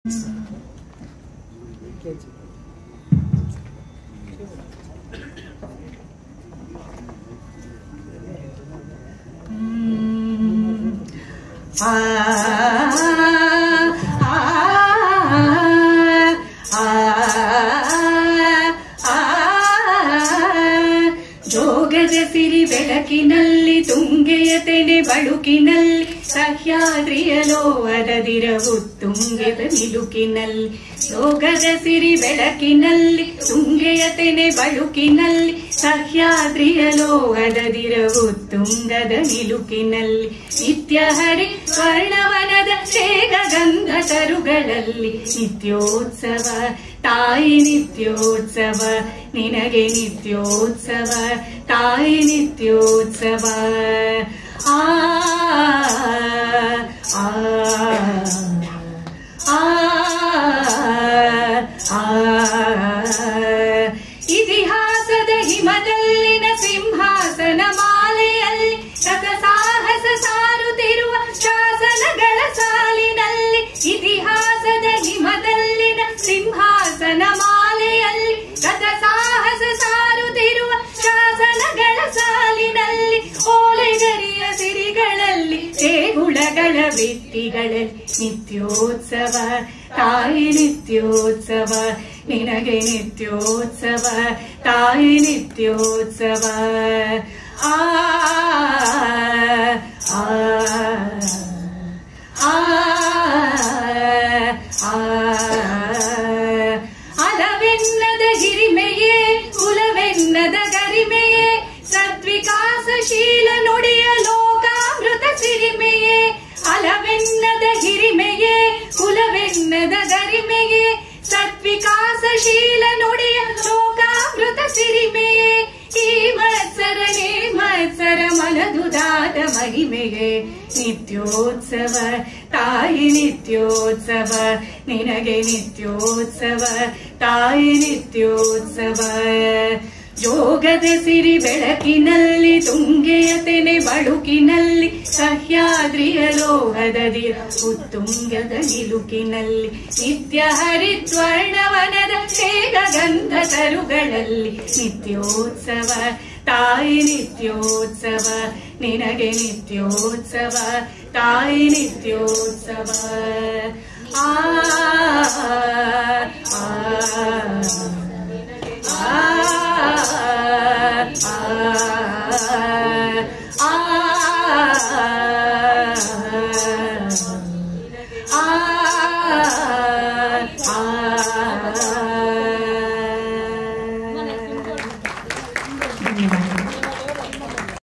ಜೋಗದ ಸಿರಿ ಬೆಳಕಿನಲ್ಲಿ ತುಂಗೆಯ ತೆನೆ ಬಳುಕಿನಲ್ಲಿ ಸಹ್ಯಾದ್ರಿಯ ಲೋಹದದಿರ ಉತ್ತುಂಗದ ನಿಲುಕಿನಲ್ಲಿ ಜೋಗದ ಸಿರಿ ಬೆಳಕಿನಲ್ಲಿ ತುಂಗೆಯ ತೆನೆ ಬಳುಕಿನಲ್ಲಿ ಸಹ್ಯಾದ್ರಿಯ ಲೋಹದದಿರ ಉತ್ತುಂಗದ ನಿಲುಕಿನಲ್ಲಿ ನಿತ್ಯ ಹರಿ ಸ್ವರ್ಣವನದ ಶೇಗ ಗಂಧ ತರುಗಳಲ್ಲಿ ನಿತ್ಯೋತ್ಸವ ತಾಯಿ ನಿತ್ಯೋತ್ಸವ ನಿನಗೆ ನಿತ್ಯೋತ್ಸವ ತಾಯಿ ನಿತ್ಯೋತ್ಸವ ಆ ಆ ಆ ಆ ಇತಿಹಾಸದ ಹಿಮದಲ್ಲಿನ ಸಿಂಹಾಸನ ಮಾಲೆಯಲ್ಲಿ ಶತ ಸಾಹಸ ಸಾರುತ್ತಿರುವ ಶಾಸನಗಳ ಸಾಲಿನಲ್ಲಿ ಇತಿಹಾಸದ ಹಿಮದಲ್ಲಿನ ಸಿಂಹಾಸನ ಮಾಲೆಯಲ್ಲಿ ಶತ ಸಾಹಸ ಸಾರುತ್ತಿರುವ ಶಾಸನಗಳ ಸಾಲಿನಲ್ಲಿ ಓಲೆಗರಿಯ ಸಿರಿಗಳಲ್ಲಿ ದೇಗುಳಗಳ ಭಿತ್ತಿಗಳಲ್ಲಿ ನಿತ್ಯೋತ್ಸವ ತಾಯಿ ನಿತ್ಯೋತ್ಸವ ನಿನಗೆ ನಿತ್ಯೋತ್ಸವ ತಾಯಿ ನಿತ್ಯೋತ್ಸವ ಆ ಆ ಅಲವೆನ್ನದ ಹಿರಿಮೆಯೇ ಕುಲವೆನ್ನದ ಗರಿಮೆಯೇ ಸದ್ವಿಕಾಸಶೀಲ ನುಡಿಯ ಲೋಕಾಮೃತ ಸಿರಿಮೆಯೇ ಅಲವೆನ್ನದ ಹಿರಿಮೆಯೇ ಕುಲವೆನ್ನದ ಗರಿಮೆಯೇ ಸದ್ವಿಕಾಸಶೀಲ ನುಡಿಯ ಲೋಕಾಮೃತ ಸಿರಿಮೆಯೇ ಈ ಮತ್ಸರನೇ ಮತ್ಸರ ಮನದುದಾದ ಮಹಿಮೆಗೆ ನಿತ್ಯೋತ್ಸವ ತಾಯಿ ನಿತ್ಯೋತ್ಸವ ನಿನಗೆ ನಿತ್ಯೋತ್ಸವ ತಾಯಿ ನಿತ್ಯೋತ್ಸವ ಜೋಗದ ಸಿರಿ ಬೆಳಕಿನಲ್ಲಿ ತುಂಗೆಯ ತೆನೆ ಬಳುಕಿನಲ್ಲಿ ಸಹ್ಯಾದ್ರಿಯ ಲೋಹದದಿರ ಉತ್ತುಂಗದ ನಿಲುಕಿನಲ್ಲಿ ನಿತ್ಯ ಹರಿದ್ವರ್ಣವನದ ಶೇಗ ಗಂಧ ತರುಗಳಲ್ಲಿ ನಿತ್ಯೋತ್ಸವ ತಾಯಿ ನಿತ್ಯೋತ್ಸವ ನಿನಗೆ ನಿತ್ಯೋತ್ಸವ ತಾಯಿ ನಿತ್ಯೋತ್ಸವ ಆ ಆ ಧನ್ಯವಾದ.